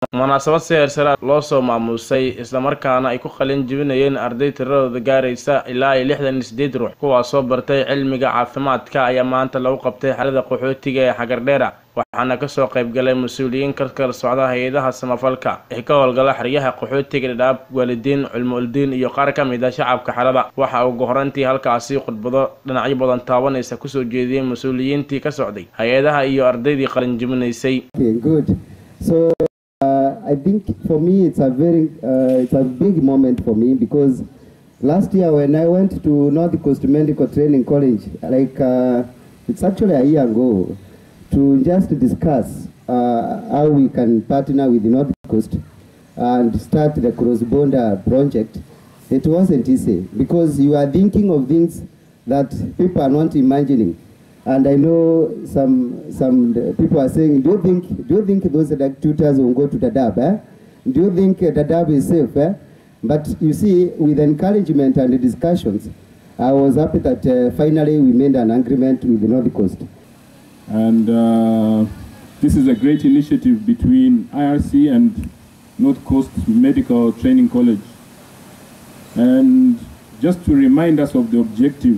munaasabad siyaasadeed loo soo maamusay isla markaana ay ku qalin jibinayeen arday tiradooda gaaraysa ilaa 68 ruux kuwaas soo bartay cilmiga caafimaadka ayaa maanta lagu qabtay xarada qaxootiga ee Xagardheera waxaana ka soo qayb galay mas'uuliyiin ka kala socda hay'adaha samafalka ee ka howlgala xariyaha qaxootiga dhadhaab waalidiin cilmuuldiin iyo qaar ka mid ah shacabka xarada waxa ugu horantii halkaasi khudbado dhinacyo badan taabanaysa ku soo jeediyeen mas'uuliyiintii ka socday hay'adaha iyo ardaydii qalin jibinaysay. So I think for me it's a big moment for me because last year when I went to North Coast Medical Training College, it's actually a year ago, to just discuss how we can partner with the North Coast and start the cross-border project. It wasn't easy because you are thinking of things that people are not imagining. And I know some people are saying, do you think those tutors will go to Dadaab? Do you think Dadaab is safe? But you see, with encouragement and the discussions, I was happy that finally we made an agreement with the North Coast. And this is a great initiative between IRC and North Coast Medical Training College. And just to remind us of the objective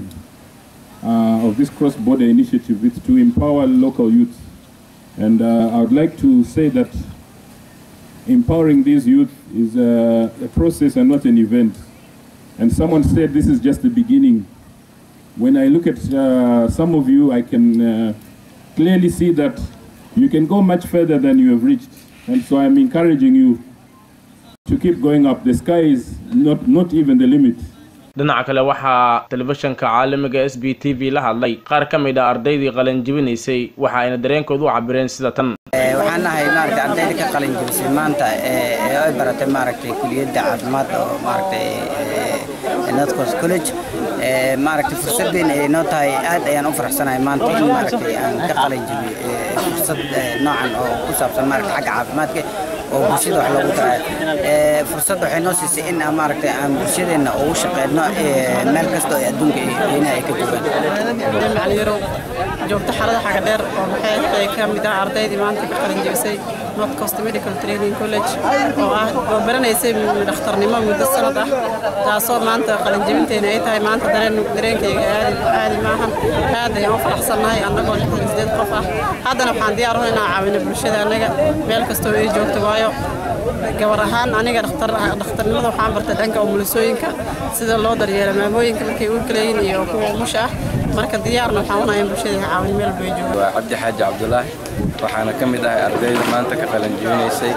of this cross-border initiative, is to empower local youth. And I would like to say that empowering these youth is a process and not an event. And someone said this is just the beginning. When I look at some of you, I can clearly see that you can go much further than you have reached. And so I'm encouraging you to keep going up. The sky is not even the limit. dhinaca kale waxa telefishinka caalamiga SBTV la hadlay qaar ka mid ah ardaydii qalin jibinaysay waxa ay dareenkoodu u cabireen sida tan waxaan nahay maaragtay ardayda ka qalin jibisay maanta ee ay baratay maaragtay kulliyadda caafimaad oo maaragtay North Coast College maaragtay fursadeen ay noo tahay aad ayaan u faraxsanahay maanta in maaragtay aan ka qalin jibiyay fursad noocan oo ku saabsan maaragtay xagga caafimaadka oo bulshada wax lagu taray fursad waxay noo siisay in aan maaragtay aan bulshadeena ugu shaqeyno meel kasta oo adduunka ay ka joogaan macallin joogta xarada Xagardheer oo maxay ka mid ah ardaydii maanta ka qalin jibisay North Coast Medical Training College oo baranaysay dhakhtarnimo muddo sanad ah taasoo maanta qalin jibinteena ay tahay maanta dareenkayga aadi maahan aad ayaan u faraxsanahay annagoo 68 qof ah haddana waxaan diyaar u nahay inaan caawino bulshada anaga meel kasta oo ay joogto waayo gabar ahaan aniga dhakhtarnimada waxaan bartay dhanka umulisooyinka sida loo daryeelo maamooyinka markay u kaleeyeen iyo kuwa umusha ah marka diyaarna waxaan u nahay bulshada caawin meel bay joogaan waa Cabdi Xaaji Cabdullaahi waxaana ka mid ahay ardayda maanta ka qalin jibinaysay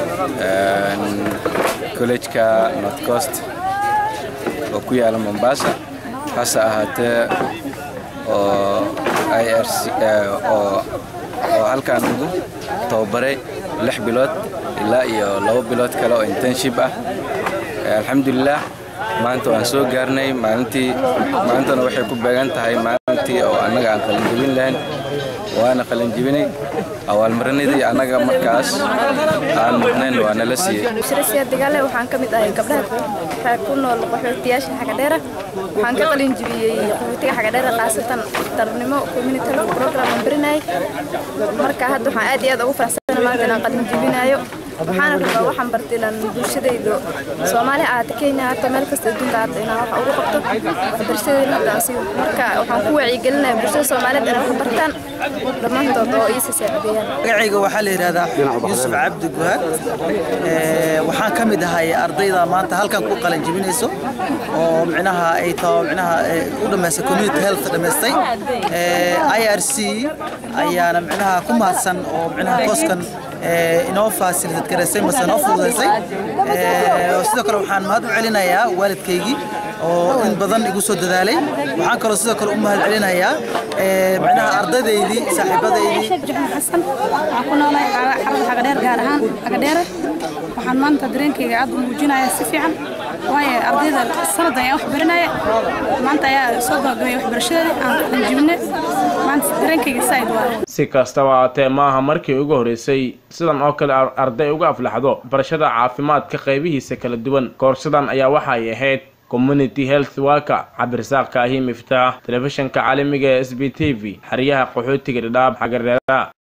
college-ka North Coast oo ku yaala Mombasa hase ahaatee oo IRC oo halkaan ugu tababaray 6 bilood ilaa iyo 2 bilood kale oo internship ah alxamdulillah maanta waan soo gaarnay maantana waxay ku beegan tahay maalintii oo annaga aan qalin jibin lahayn waana qalin jibinay awaalmarinadii annaga markaas aan mudnayn waa nala siiyay shirasiya dagaale waxaan ka mid ahay gabdhaha ku nool qaxootiyaasha Xagardheera waxaan ka qalin jibiyay qaxootiga Xagardheera qaasatan tarnimo community program barinay marka hadda waxaan aad iyo aad ugu faraxsanahay maanta inaan qalin jibinayo waxaan rabaa waxaan bartay lan bulshadayda Soomaaliya aad Kenya hata meel kasta adduunka aad inaan wax ugu qabto waxbarashadeena taasi marka waxaan ku wacyigelinayaa bulshada Soomaaliyeed inay wax bartaan dhamaantood oo ay saacidayaan magacayga waxaa la yiraahdaa Yuusuf Cabdi Guhaad waxaan ka mid ahay ardayda maanta halkan ku qalin jibinayso oo micnaha ay tahay micnaha u dhameysay community health dhameystay IRC ayaana micnaha ku mahadsan oo micnaha kooskan inoo facilitate gareysay masana fududeysay sidoo kale waxaan mahad u celinayaa waalidkaygii oo in badan igu soo dadaalay waxaan kaloo sidoo kale u mahad celinayaa micnaha ardaydeydii saaxiibadeydii xasan waxaan ku noolahay xarada Xagardheer gaar ahaan Xagardheer waxaan maanta dareenkayga aad u muujinayaa si fiican waayo ardayda sanad ayaan wax baranaya maanta ayaa soo gabagabay waxbarashada aan qalin jibinay maanta dareenkayga said waa si kastaba ahaatee maaha markii ugu horeysay sidan oo kale arday uga aflaxdo barashada caafimaadka qaybihiisa kala duwan koorsadan ayaa waxa ay ahayd community health worker Cabdirasaaq Kaahi Miftaax telefishinka caalamiga SBTV xariyaha qaxootiga Dhadhaab Xagardheera.